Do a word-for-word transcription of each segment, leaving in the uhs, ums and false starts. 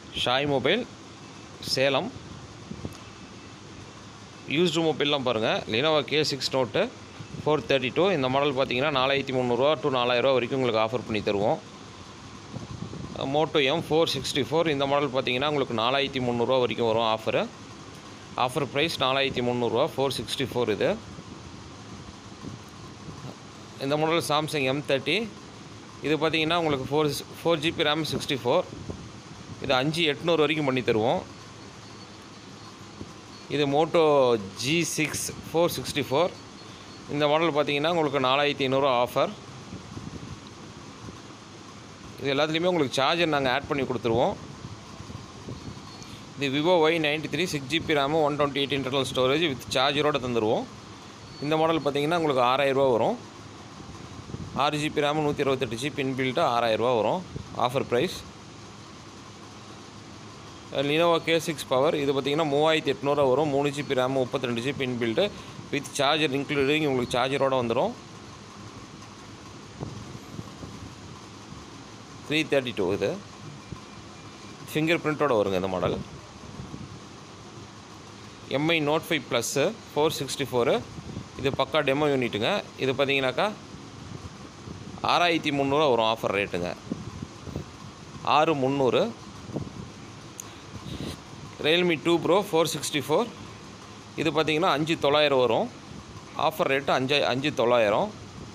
ஷாய் mobile Salem. Used மொபைல்லாம் பாருங்கள். Lenovo K six note four thirty two இந்த மாடல் பார்த்தீங்கன்னா நாலாயிரத்தி முந்நூறுரூவா டு நாலாயிரரூவா வரைக்கும் உங்களுக்கு ஆஃபர் பண்ணி தருவோம். Moto M four sixty four இந்த மாடல் பார்த்தீங்கன்னா உங்களுக்கு நாலாயிரத்தி முந்நூறுரூவா வரைக்கும் வரும் ஆஃபரு. ஆஃபர் ப்ரைஸ் நாலாயிரத்தி முந்நூறுரூவா ஃபோர் சிக்ஸ்டி ஃபோர் இது. இந்த மாடல் சாம்சங் எம் தேர்ட்டி இது பார்த்தீங்கன்னா உங்களுக்கு four four GB RAM sixty four இது அஞ்சு எட்நூறு வரைக்கும் பண்ணி தருவோம். இது Moto G six four sixty four இந்த மாடல் பார்த்தீங்கன்னா உங்களுக்கு நாலாயிரத்தி ஐநூறுரூவா ஆஃபர். இது எல்லாத்துலேயுமே உங்களுக்கு சார்ஜர் நாங்கள் ஆட் பண்ணி கொடுத்துருவோம். இது Vivo Y ninety three six GB RAM one twenty eight internal storage with சார்ஜரோடு தந்துடுவோம். இந்த மாடல் பார்த்தீங்கன்னா உங்களுக்கு ஆறாயிரரூவா வரும். ஆறு ஜிபி ரேமு நூற்றி இருபத்தெட்டு ஜிபி இன்பில்ட்டு ஆறாயிரரூவா வரும் offer price. Lenovo K six power இது பார்த்திங்கன்னா மூவாயிரத்தி எட்நூறுவா வரும். மூணு ஜிபி ரேமு முப்பத்தி ரெண்டு GB inbuilt with charger including உங்களுக்கு சார்ஜரோடு வந்துடும். த்ரீ தேர்ட்டி டூ இது ஃபிங்கர் பிரிண்ட்டோடு வருங்க இந்த model. Mi note five plus four sixty four இது பக்கா டெமோ யூனிட்டுங்க. இது பார்த்தீங்கன்னாக்கா ஆறாயிரத்தி முந்நூறுவா வரும் ஆஃபர் ரேட்டுங்க. ஆறு முந்நூறு. Realme two pro four sixty four இது பார்த்தீங்கன்னா அஞ்சு தொள்ளாயிரம் வரும். ஆஃபர் ரேட்டு அஞ்சு அஞ்சு தொள்ளாயிரம்.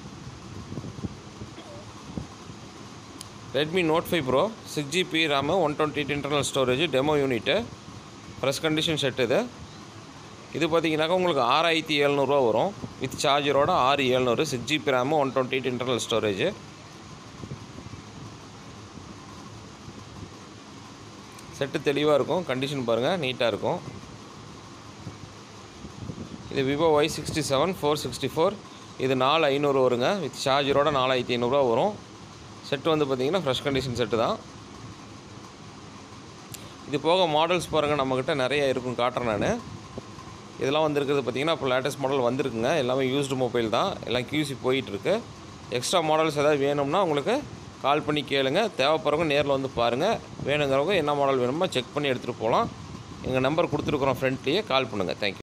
Redmi note five pro six GB RAM one twenty eight internal storage demo unit fresh condition set இது. இது பார்த்தீங்கன்னாக்கா உங்களுக்கு ஆறாயிரத்தி எழுநூறுவா வரும் வித் சார்ஜரோட ஆறு ஏழ்நூறு six GB RAM one twenty eight internal storage. Set தெளிவாக இருக்கும். கண்டிஷன் பாருங்கள் நீட்டாக இருக்கும். இது Vivo Y sixty seven four sixty four இது நாலு ஐநூறு வருங்க வித் சார்ஜரோட நாலாயிரத்தி ஐநூறுரூவா வரும். செட்டு வந்து பார்த்திங்கன்னா ஃப்ரெஷ் கண்டிஷன் செட்டு தான். இது போக மாடல்ஸ் பாருங்கள் நம்மக்கிட்ட நிறைய இருக்கும் காட்டுறேன் நான். இதெல்லாம் வந்துருக்குது பார்த்திங்கன்னா இப்போ லேட்டஸ்ட் மாடல் வந்திருக்குங்க. எல்லாமே யூஸ்டு மொபைல் தான். எல்லாம் கியூசி போயிட்டுருக்கு. எக்ஸ்ட்ரா மாடல்ஸ் ஏதாவது வேணும்னா உங்களுக்கு கால் பண்ணி கேளுங்க. தேவைப்படுறவங்க நேரில் வந்து பாருங்கள். வேணுங்கிறவங்க என்ன மாடல் வேணுமோ செக் பண்ணி எடுத்துகிட்டு போகலாம். எங்கள் நம்பர் கொடுத்துருக்குறோம் ஃப்ரெண்ட்லேயே கால் பண்ணுங்கள். தேங்க்யூ.